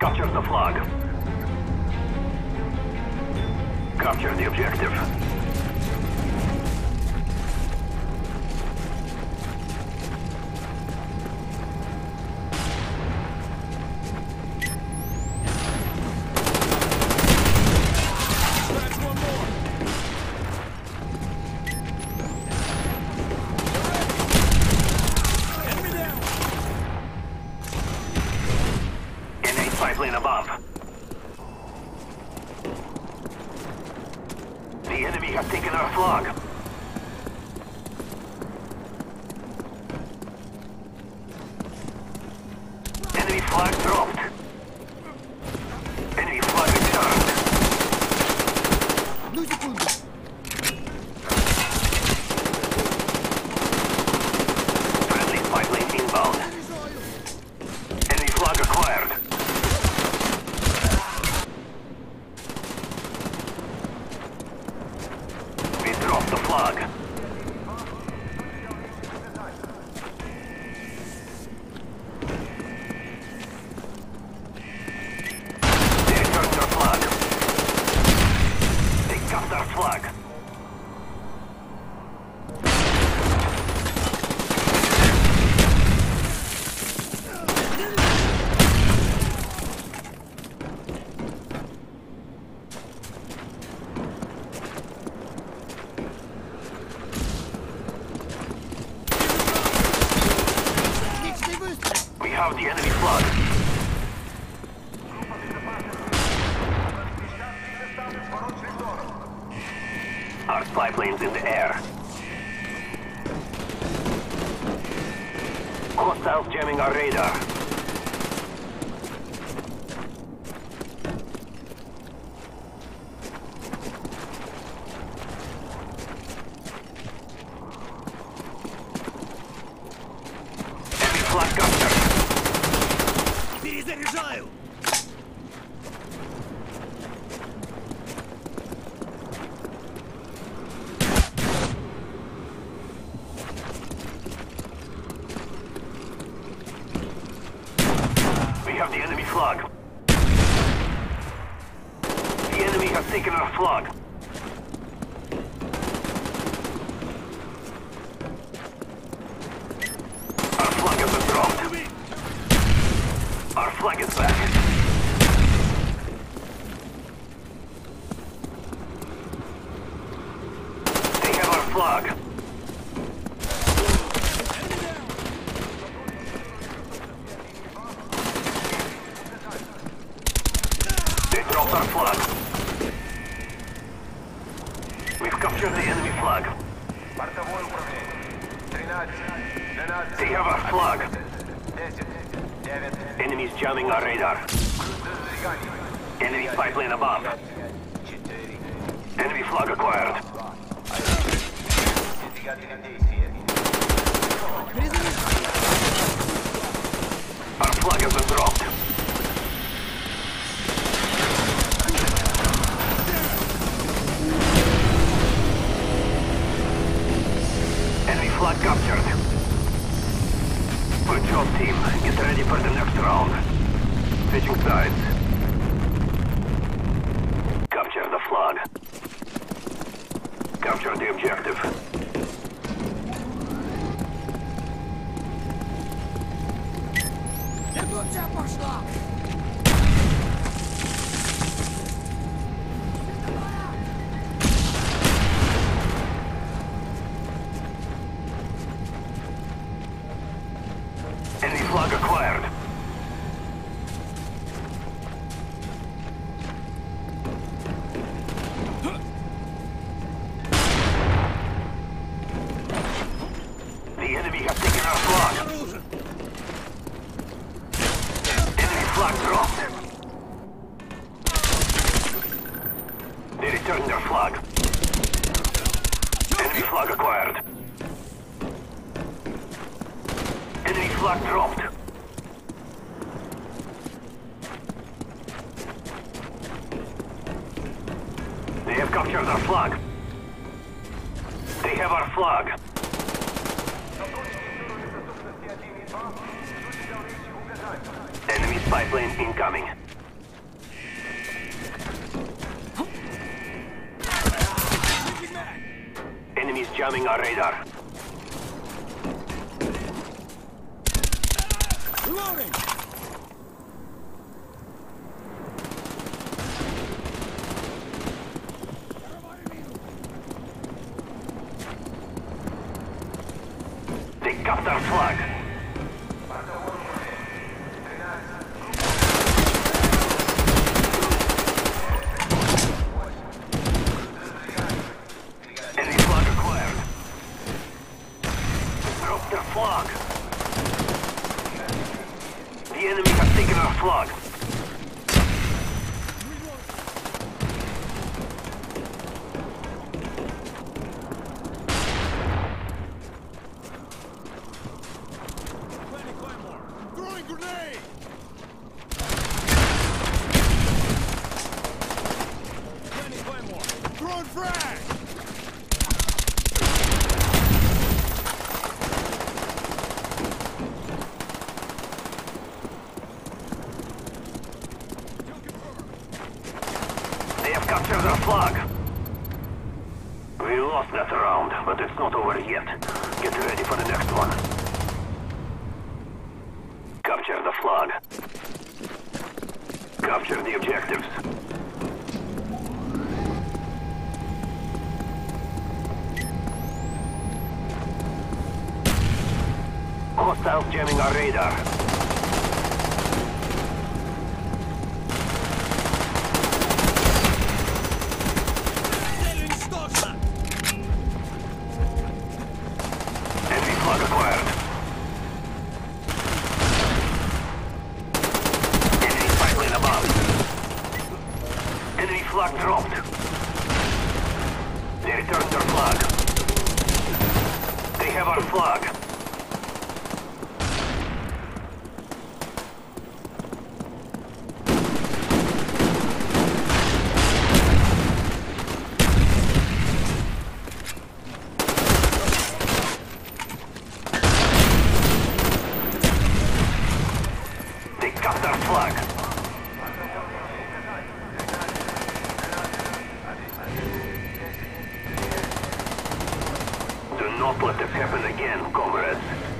captured the flag. Capture the objective. Pipeline above. The enemy has taken our flag. Enemy flag dropped. Enemy flag returned. Одну секунду. Friendly pipeline inbound. Enemy flag acquired. The flag. They returned their flag. They got our flag. We have the enemy flag. Our spy plane's in the air. Hostiles jamming our radar. Enemy flag captured. Перезаряжаю! We have the enemy flag. The enemy has taken our flag. Our flag has been dropped. Our flag is back. They have our flag. They dropped our flag. We've captured the enemy flag. They have our flag. Enemies jamming our radar. Enemy pipeline above. Enemy flag acquired. Our flag has been dropped. Enemy flag captured. Good job, team. Get ready for the next round. Switching sides. Capture the flag. Capture the objective. Революция пошла! Enemy flag acquired. The enemy has taken our flag. Enemy flag dropped. They returned their flag. Enemy flag acquired. Enemy flag dropped. They have captured our flag. They have our flag. Enemy spy plane incoming. jamming our radar. Reloading! They capped our flag. Enemy flag acquired. Drop their flag. The enemy has taken our flag. Throwing grenade! Planting Claymore! Throwing frag! They have captured our flag. We lost that round, but it's not over yet. Get ready for the next one. Capture the flag. Capture the objectives. Hostiles jamming our radar. Enemy flag acquired. Enemy spy plane above. Enemy flag dropped. They returned their flag. They have our flag. They capped our flag. Do not let this happen again, comrades.